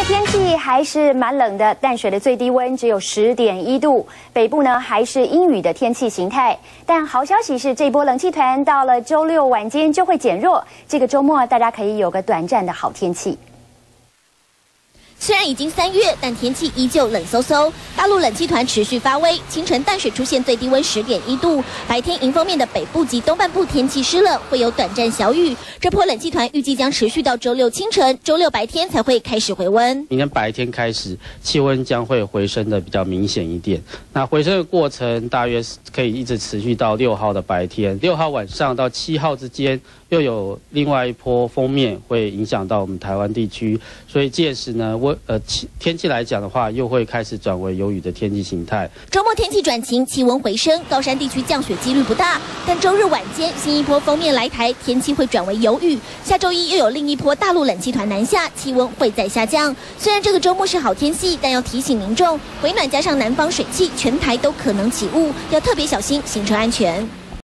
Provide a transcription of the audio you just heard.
天气还是蛮冷的，淡水的最低温只有10.1度，北部呢还是阴雨的天气形态。但好消息是，这波冷气团到了周六晚间就会减弱，这个周末大家可以有个短暂的好天气。 虽然已经3月，但天气依旧冷飕飕。大陆冷气团持续发威，清晨淡水出现最低温10.1度，白天迎风面的北部及东半部天气湿冷，会有短暂小雨。这波冷气团预计将持续到周六清晨，周六白天才会开始回温。 明天白天开始，气温将会回升的比较明显一点。那回升的过程大约可以一直持续到6号的白天，6号晚上到7号之间。 又有另外一波锋面会影响到我们台湾地区，所以届时呢，天气来讲的话，又会开始转为有雨的天气形态。 周末天气转晴，气温回升，高山地区降雪几率不大，但周日晚间新一波锋面来台，天气会转为有雨。下周一又有另一波大陆冷气团南下，气温会再下降。虽然这个周末是好天气，但要提醒民众，回暖加上南方水汽，全台都可能起雾，要特别小心行车安全。